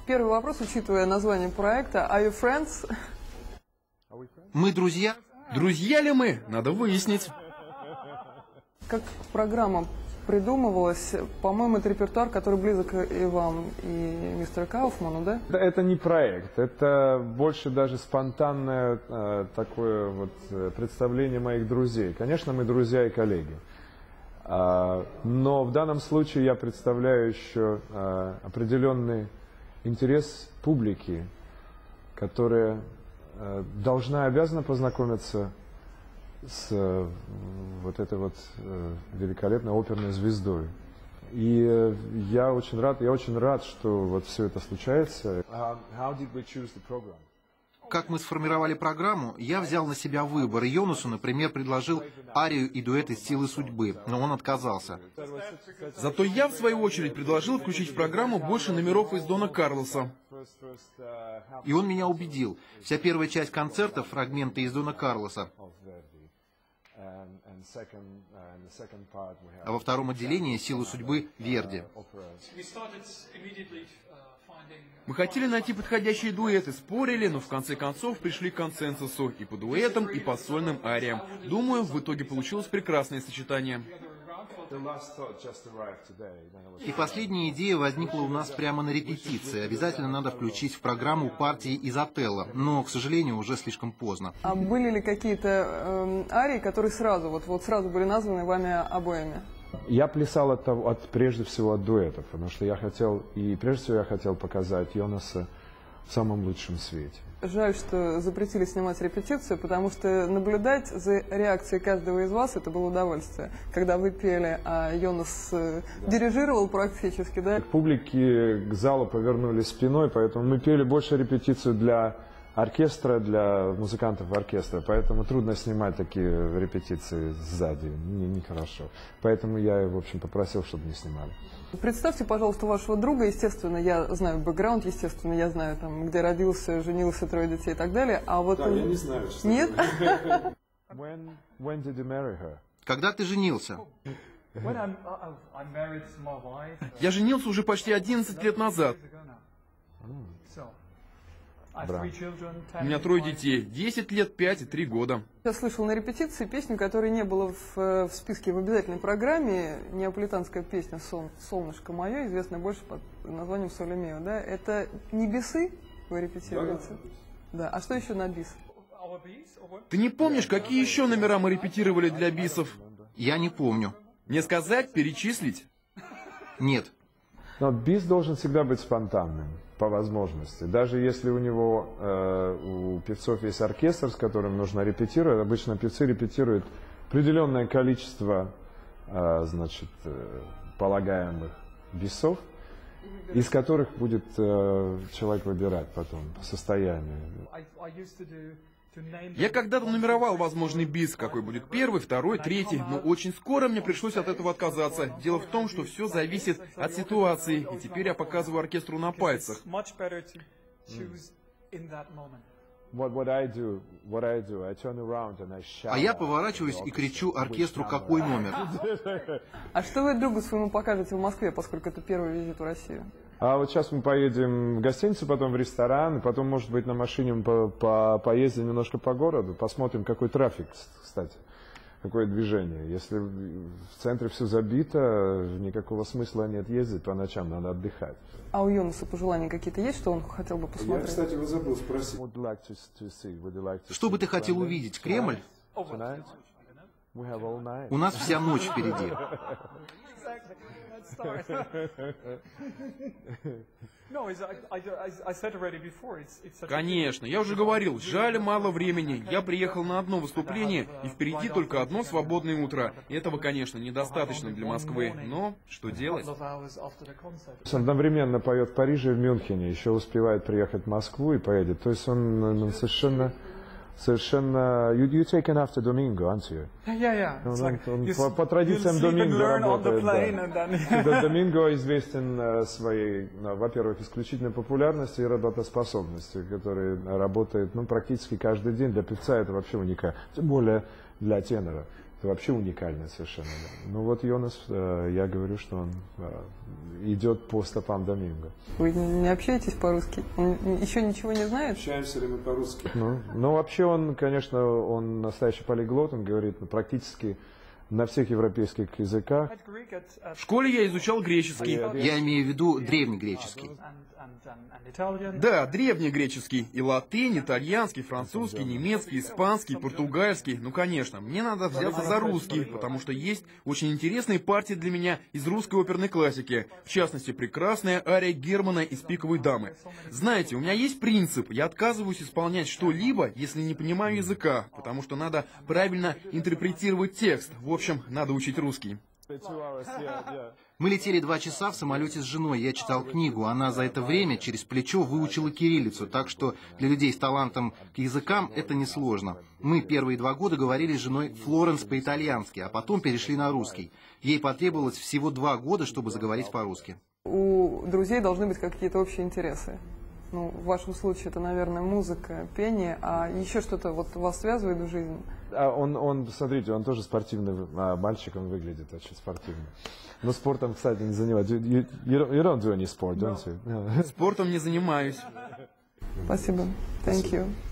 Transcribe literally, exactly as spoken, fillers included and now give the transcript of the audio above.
Первый вопрос, учитывая название проекта. Are you friends? Мы друзья? Друзья ли мы? Надо выяснить. Как программа придумывалась, по-моему, это репертуар, который близок и вам, и мистеру Кауфману, да? Это не проект, это больше даже спонтанное э, такое вот представление моих друзей. Конечно, мы друзья и коллеги. А, но в данном случае я представляю еще а, определенный интерес публики, которая а, должна и обязана познакомиться с а, вот этой вот а, великолепной оперной звездой. И а, я очень рад, я очень рад, что вот все это случается. Как мы сформировали программу, я взял на себя выбор. Йонасу, например, предложил арию и дуэт из «Силы судьбы», но он отказался. Зато я, в свою очередь, предложил включить в программу больше номеров из Дона Карлоса. И он меня убедил. Вся первая часть концерта — фрагменты из Дона Карлоса. А во втором отделении «Силы судьбы» Верди. Мы хотели найти подходящие дуэты, спорили, но в конце концов пришли к консенсусу и по дуэтам, и по сольным ариям. Думаю, в итоге получилось прекрасное сочетание. И последняя идея возникла у нас прямо на репетиции. Обязательно надо включить в программу партии из «Отелло», но, к сожалению, уже слишком поздно. А были ли какие-то э, арии, которые сразу, вот, вот сразу были названы вами обоими? Я плясал от, того, от, прежде всего от дуэтов, потому что я хотел, и прежде всего я хотел показать Йонаса в самом лучшем свете. Жаль, что запретили снимать репетицию, потому что наблюдать за реакцией каждого из вас — это было удовольствие. Когда вы пели, а Йонас э, да. дирижировал практически, да? К публике, к залу повернулись спиной, поэтому мы пели больше репетицию для оркестра, для музыкантов оркестра, поэтому трудно снимать такие репетиции сзади, нехорошо. Не поэтому я, в общем, попросил, чтобы не снимали. Представьте, пожалуйста, вашего друга, естественно, я знаю бэкграунд, естественно, я знаю, там, где родился, женился, трое детей и так далее, а вот... Да, я не знаю, что... Нет? When, when did you marry her? Когда ты женился? Я женился уже почти одиннадцать лет назад. Браво. У меня трое детей, десять лет, пять и три года. Я слышал на репетиции песню, которая не была в, в списке в обязательной программе, неаполитанская песня «Сол, «Солнышко мое», известная больше под названием «Соле мио», да? Это не бисы вы репетируете? Да. Да. А что еще на бис? Ты не помнишь, какие еще номера мы репетировали для бисов? Я не помню. Мне сказать, перечислить? Нет. Но бис должен всегда быть спонтанным, по возможности. Даже если у него, э, у певцов есть оркестр, с которым нужно репетировать, обычно певцы репетируют определенное количество, э, значит, э, полагаемых бисов, из которых будет э, человек выбирать потом по состоянию. Я когда-то нумеровал возможный бис, какой будет первый, второй, третий, но очень скоро мне пришлось от этого отказаться. Дело в том, что все зависит от ситуации, и теперь я показываю оркестру на пальцах. А я поворачиваюсь и кричу оркестру, какой номер. А что вы другу своему покажете в Москве, поскольку это первый визит в Россию? А вот сейчас мы поедем в гостиницу, потом в ресторан, потом, может быть, на машине мы по по поездим немножко по городу, посмотрим, какой трафик, кстати, какое движение. Если в центре все забито, никакого смысла нет ездить по ночам, надо отдыхать. А у Йонаса пожелания какие-то есть, что он хотел бы посмотреть? Я, кстати, вот забыл спросить. Что бы ты хотел увидеть? Кремль? У нас вся ночь впереди. Конечно, я уже говорил, жаль, мало времени. Я приехал на одно выступление, и впереди только одно свободное утро. Этого, конечно, недостаточно для Москвы, но что делать? Одновременно поет в Париже и в Мюнхене, еще успевает приехать в Москву и поедет. То есть он, он совершенно... Совершенно... You, you taken after Domingo, aren't you? Yeah, yeah. Он, like он you, по, по традициям Доминго работает. Да. Доминго известен uh, своей, uh, во-первых, исключительной популярностью и работоспособностью, который работает ну, практически каждый день. Для певца это вообще уникально. Тем более для тенора. Это вообще уникально совершенно. Да. Ну вот Йонас, э, я говорю, что он э, идет по стопам Доминго. Вы не общаетесь по-русски? Он еще ничего не знает? Общаемся ли мы по-русски? Ну, ну, вообще он, конечно, он настоящий полиглот, он говорит ну, практически на всех европейских языках. В школе я изучал греческий. Я имею в виду древнегреческий. Да, древнегреческий. И латынь, итальянский, французский, немецкий, испанский, португальский. Ну, конечно, мне надо взяться за русский, потому что есть очень интересные партии для меня из русской оперной классики. В частности, прекрасная ария Германа из «Пиковой дамы». Знаете, у меня есть принцип. Я отказываюсь исполнять что-либо, если не понимаю языка, потому что надо правильно интерпретировать текст. В общем, надо учить русский. Мы летели два часа в самолете с женой, я читал книгу. Она за это время через плечо выучила кириллицу, так что для людей с талантом к языкам это несложно. Мы первые два года говорили с женой Флоренс по-итальянски, а потом перешли на русский. Ей потребовалось всего два года, чтобы заговорить по-русски. У друзей должны быть какие-то общие интересы. Ну, в вашем случае это, наверное, музыка, пение, а еще что-то вот вас связывает в жизни? А он, он, смотрите, он тоже спортивный а, мальчик, он выглядит очень спортивно. Но спортом, кстати, не занимается. You, you, you don't do any sport, don't you? Спортом не занимаюсь. Спасибо. Thank you.